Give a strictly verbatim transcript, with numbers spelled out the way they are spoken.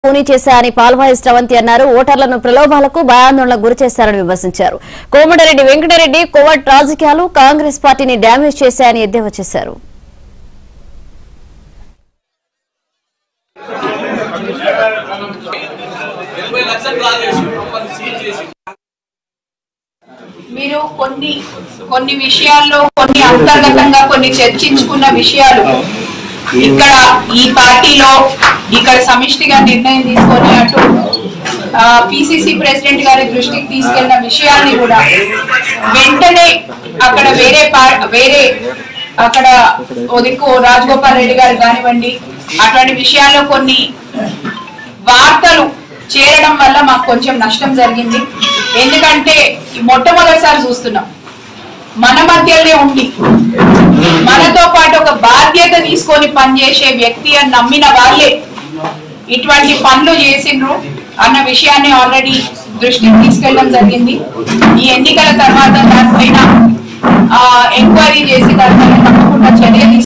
కూనీ చేశారని పాల్వాయి శ్రవంతి అన్నారు. ఓటర్లను ప్రలోభాలకు భయాందోళనకు గురి చేశారని విమర్శించారు. కోమటిరెడ్డి వెంకటరెడ్డి కోవట్ రాజకీయాలు కాంగ్రెస్ పార్టీని డ్యామేజ్ చేశాయని ఎద్దేవా చేశారు. మీరు కొన్ని కొన్ని విషయాల్లో కొన్ని అంతర్గతంగా కొన్ని చర్చించుకున్న విషయాలు ఇక్కడ ఈ పార్టీలో ఇక్కడ సమిష్టిగా నిర్ణయం తీసుకొని అటు పిసిసి ప్రెసిడెంట్ గారి దృష్టికి తీసుకెళ్లిన విషయాల్ని కూడా వెంటనే అక్కడ వేరే వేరే అక్కడ దిక్కు రాజగోపాల్ రెడ్డి గారు కానివ్వండి అటువంటి విషయాల్లో కొన్ని వార్తలు చేరడం వల్ల మాకు కొంచెం నష్టం జరిగింది. ఎందుకంటే మొట్టమొదటిసారి చూస్తున్నాం మన మధ్యలోనే ఉండి మనతో పాటు ఒక బాధ్యత తీసుకొని పనిచేసే వ్యక్తి అని నమ్మిన వాళ్ళే ఇటువంటి పనులు చేసిండ్రు అన్న విషయాన్ని ఆల్రెడీ దృష్టికి తీసుకెళ్ళడం జరిగింది. ఈ ఎన్నికల తర్వాత దానిపైన ఎంక్వైరీ చేసి దానిపైన తప్పకుండా చర్య